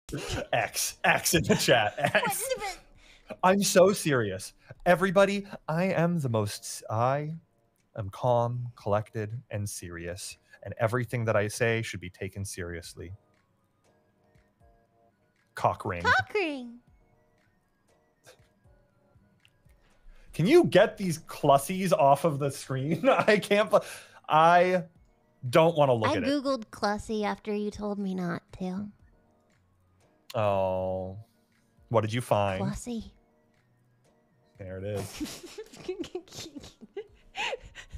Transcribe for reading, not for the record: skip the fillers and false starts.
X in the chat. X. I'm so serious. Everybody, I am calm, collected, and serious. And everything that I say should be taken seriously. Cockring. Cockring. Can you get these Clussies off of the screen? I don't want to look at it. I googled Clussy after you told me not to. Oh. What did you find? Clussy. There it is.